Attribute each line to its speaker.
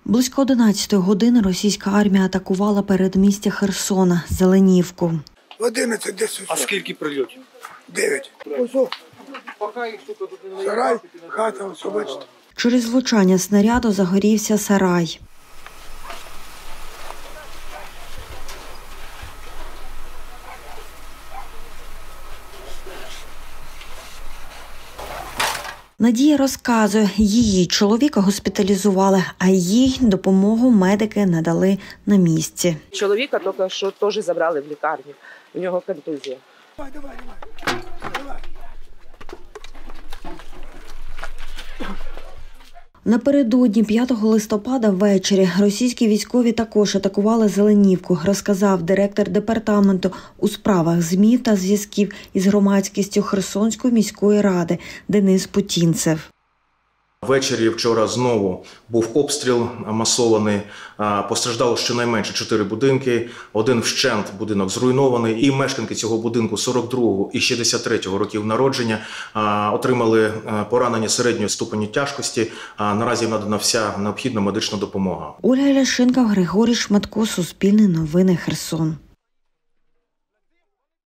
Speaker 1: Близько 11 години російська армія атакувала передмістя Херсона – Зеленівку.
Speaker 2: В 11 десь.
Speaker 3: А скільки прильотів?
Speaker 2: 9. Ось сарай, хата, ось бачите.
Speaker 1: Через влучання снаряду загорівся сарай. Надія розказує, її чоловіка госпіталізували, а їй допомогу медики надали на місці.
Speaker 4: Чоловіка тільки що теж забрали в лікарню, у нього контузія.
Speaker 2: Давай.
Speaker 1: Напередодні 5 листопада ввечері російські військові також атакували Зеленівку, розказав директор департаменту у справах ЗМІ та зв'язків із громадськістю Херсонської міської ради Денис Путінцев.
Speaker 5: Ввечері вчора знову був обстріл масований, постраждало щонайменше 4 будинки, один вщент будинок зруйнований, і мешканки цього будинку 42-го і 63-го років народження отримали поранення середньої ступені тяжкості, наразі їм надана вся необхідна медична допомога.
Speaker 1: Ольга Ляшенко, Григорій Шматко, Суспільне новини, Херсон.